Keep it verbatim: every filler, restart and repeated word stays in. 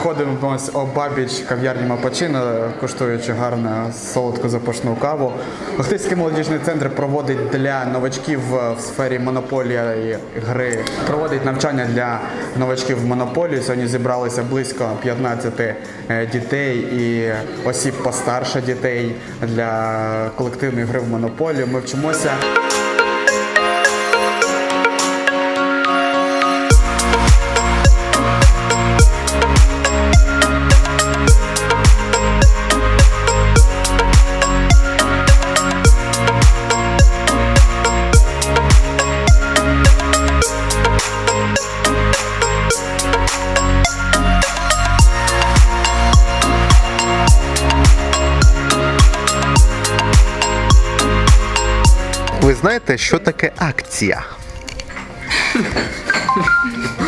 знаходимося обабіч кав'ярні Мапачино, коштуючи гарну солодку запашну каву. Охтирський молодіжний центр проводить для новачків в сфері монополії гри, проводить навчання для новачків в монополії. Сьогодні зібралися близько п'ятнадцяти дітей і осіб постарше дітей для колективної гри в монополію. Ми вчимося. Ви знаєте, що таке акція?